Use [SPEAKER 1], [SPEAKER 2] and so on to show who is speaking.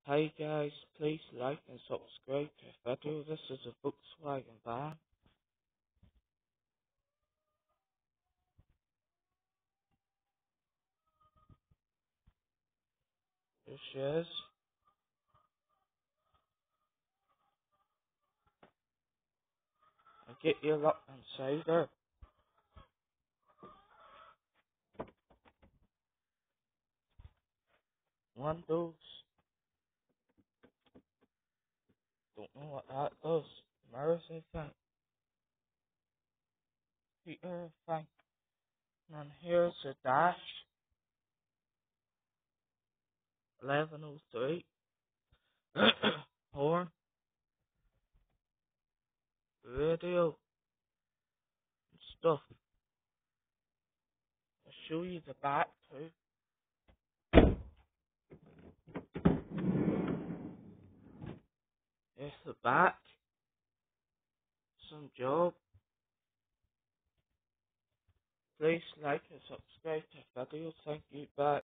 [SPEAKER 1] Hey guys, please like and subscribe to the video. This is a Volkswagen van. Here she is. And get your lock inside her. Windows. Don't know what that does. Mirrors, I think. Heater, I think. And here's the dash. 1103. Horn. Radio. And stuff. I'll show you the back too. Here's the back. Some job. Please like and subscribe to the video. Thank you. Bye.